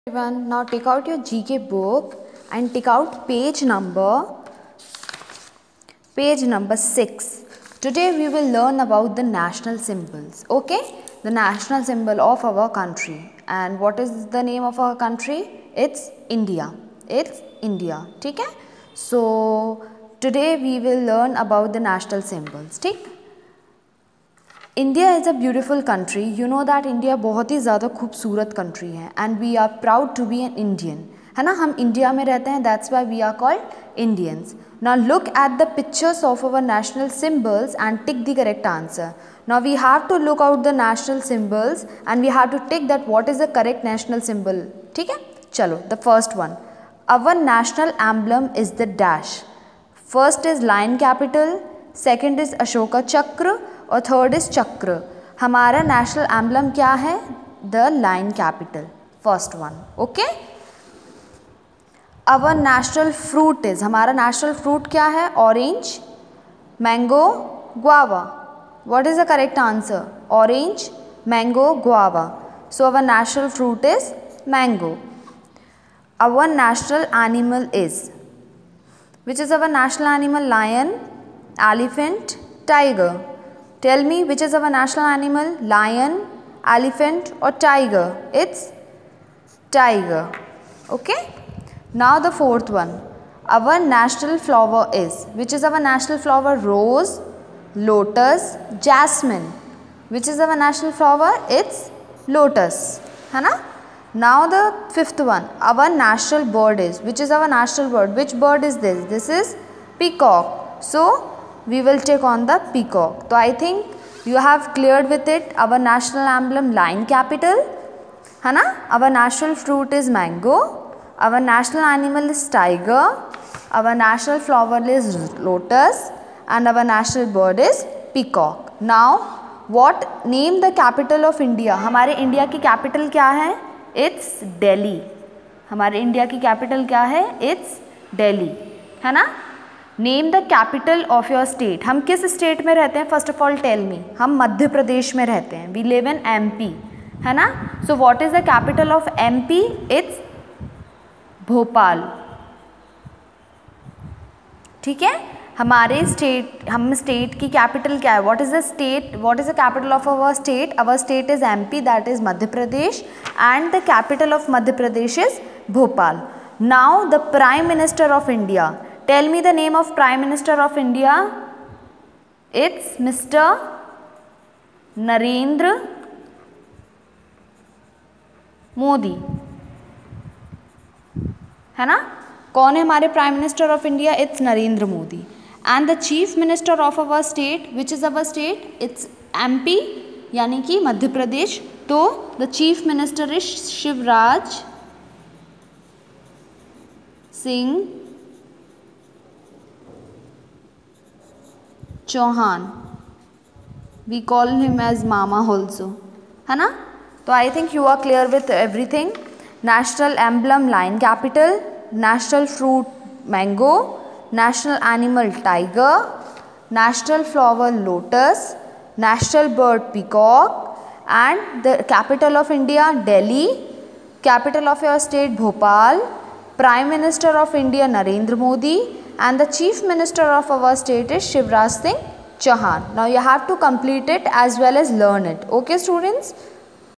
Everyone, now take out your GK book and take out page number 6. Today we will learn about the national symbols. Okay, the national symbol of our country. And what is the name of our country? It's India. It's India. Okay? So today we will learn about the national symbols. ठीक? India is a beautiful country. You know that India बहुत ही ज़्यादा खूबसूरत country है and we are proud to be an Indian. है ना, हम India में रहते हैं, that's why we are called Indians. Now look at the pictures of our national symbols and tick the correct answer. Now we have to look out the national symbols and we have to tick that what is the correct national symbol. ठीक है, चलो the first one. Our national emblem is the dash. First is lion capital, second is Ashoka Chakra और third is चक्र. हमारा national emblem क्या है? The lion capital, first one. Okay. Our national fruit is, हमारा national fruit क्या है? Orange, mango, guava. What is the correct answer? Orange, mango, guava. So our national fruit is mango. Our national animal is, which is our national animal? Lion, elephant, tiger. Tell me, which is our national animal? Lion, elephant or tiger? It's tiger. Okay. Now the fourth one. Our national flower is, which is our national flower? Rose, lotus, jasmine. Which is our national flower? It's lotus. है ना? Now the fifth one. Our national bird is, which is our national bird? Which bird is this? This is peacock. So we will take on the peacock. So I think you have cleared with it. Our national emblem lion capital, है ना? Our national fruit is mango. Our national animal is tiger. Our national flower is lotus, and our national bird is peacock. Now what name the capital of India? हमारे India की capital क्या है? It's Delhi. हमारे India की capital क्या है? It's Delhi. है ना? Name the capital of your state. हम किस स्टेट में रहते हैं? First of all tell me. हम मध्य प्रदेश में रहते हैं. We live in MP. है ना? So what is the capital of MP? It's Bhopal. ठीक है. हमारे स्टेट, हम स्टेट की कैपिटल क्या है? What is the state, what is the capital of our state? Our state is MP, that is Madhya Pradesh, and the capital of Madhya Pradesh is Bhopal. Now the prime minister of India. Tell me the name of Prime Minister of India. It's Mr. Narendra Modi. है ना? कौन है हमारे prime minister of India? It's Narendra Modi. And the chief minister of our state, which is our state? It's MP, यानी कि मध्य प्रदेश. तो the chief minister is Shivraj Singh Chouhan. We call him as Mama also. है ना? तो I think you are clear with everything. National emblem lion capital, national fruit mango, national animal tiger, national flower lotus, national bird peacock, and the capital of India Delhi, capital of your state Bhopal, prime minister of India Narendra Modi, and the chief minister of our state is Shivraj Singh Chauhan. Now you have to complete it as well as learn it. Okay students?